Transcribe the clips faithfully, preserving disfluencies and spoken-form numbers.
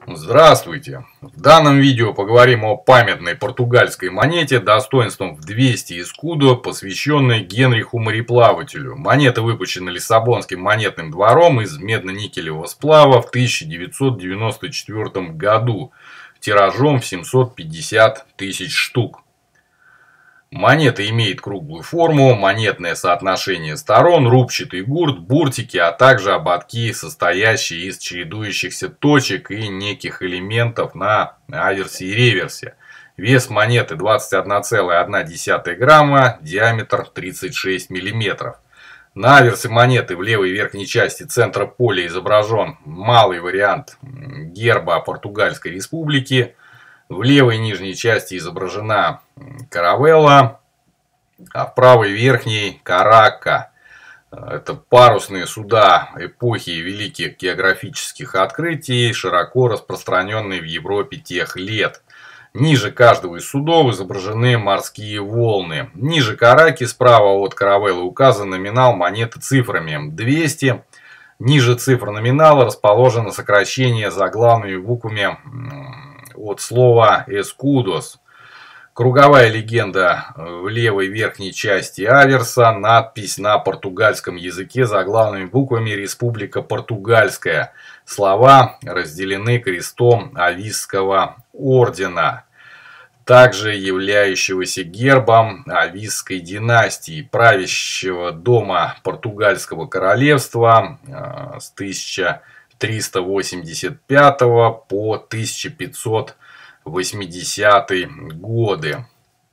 Здравствуйте! В данном видео поговорим о памятной португальской монете достоинством в двести эскудо, посвященной Генриху Мореплавателю. Монета выпущена Лиссабонским монетным двором из медно-никелевого сплава в тысяча девятьсот девяносто четвёртом году тиражом в семьсот пятьдесят тысяч штук. Монета имеет круглую форму, монетное соотношение сторон, рубчатый гурт, буртики, а также ободки, состоящие из чередующихся точек и неких элементов на аверсе и реверсе. Вес монеты двадцать одна целая одна десятая грамма, диаметр тридцать шесть миллиметров. На аверсе монеты в левой верхней части центра поля изображен малый вариант герба Португальской республики. В левой нижней части изображена каравелла, а в правой верхней карака. Это парусные суда эпохи великих географических открытий, широко распространенные в Европе тех лет. Ниже каждого из судов изображены морские волны. Ниже караки, справа от каравеллы, указан номинал монеты цифрами двести. Ниже цифр номинала расположено сокращение заглавными буквами от слова «эскудос». Круговая легенда в левой верхней части аверса, надпись на португальском языке заглавными буквами «Республика Португальская». Слова разделены крестом Ависского ордена, также являющегося гербом Ависской династии, правящего дома Португальского королевства с тысяча триста восемьдесят пятого по тысяча пятьсот восьмидесятые годы.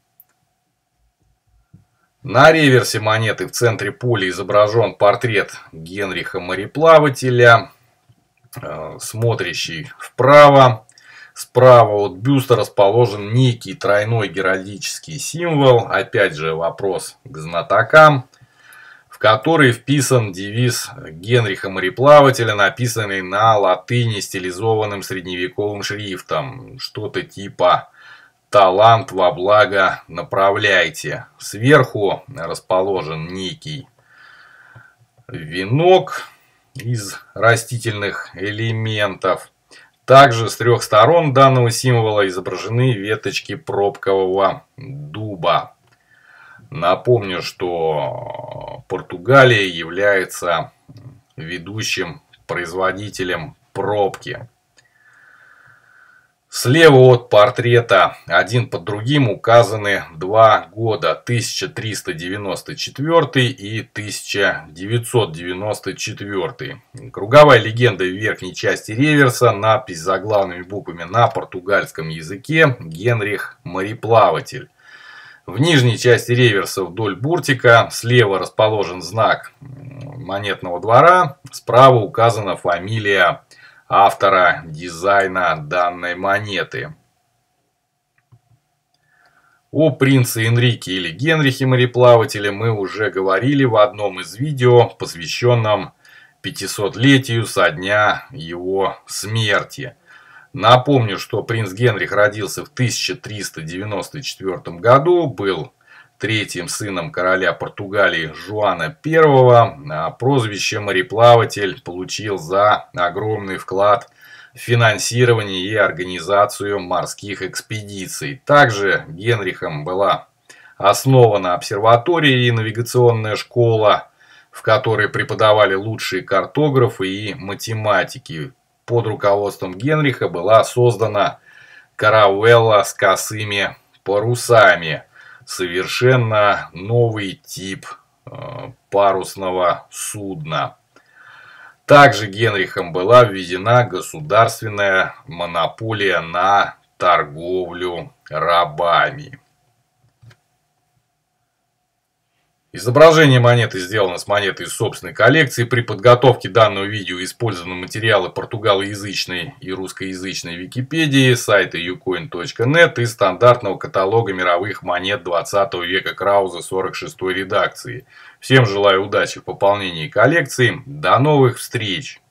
На реверсе монеты в центре поля изображен портрет Генриха Мореплавателя, смотрящий вправо. Справа от бюста расположен некий тройной геральдический символ, опять же вопрос к знатокам, в который вписан девиз Генриха Мореплавателя, написанный на латыни стилизованным средневековым шрифтом. Что-то типа «Талант во благо направляйте». Сверху расположен некий венок из растительных элементов. Также с трех сторон данного символа изображены веточки пробкового дуба. Напомню, что Португалия является ведущим производителем пробки. Слева от портрета один под другим указаны два года: тысяча триста девяносто четвёртый и тысяча девятьсот девяносто четвёртый. Круговая легенда в верхней части реверса, надпись заглавными буквами на португальском языке «Генрих Мореплаватель». В нижней части реверса вдоль буртика слева расположен знак монетного двора, справа указана фамилия автора дизайна данной монеты. О принце Энрике или Генрихе Мореплавателе мы уже говорили в одном из видео, посвященном пятисотлетию со дня его смерти. Напомню, что принц Генрих родился в тысяча триста девяносто четвёртом году, был третьим сыном короля Португалии Жуана Первого, а прозвище Мореплаватель получил за огромный вклад в финансирование и организацию морских экспедиций. Также Генрихом была основана обсерватория и навигационная школа, в которой преподавали лучшие картографы и математики. Под руководством Генриха была создана каравелла с косыми парусами. Совершенно новый тип э, парусного судна. Также Генрихом была введена государственная монополия на торговлю рабами. Изображение монеты сделано с монетой из собственной коллекции. При подготовке данного видео использованы материалы португалоязычной и русскоязычной Википедии, сайта юкоин точка нет и стандартного каталога мировых монет двадцатого века Крауза сорок шестой редакции. Всем желаю удачи в пополнении коллекции. До новых встреч!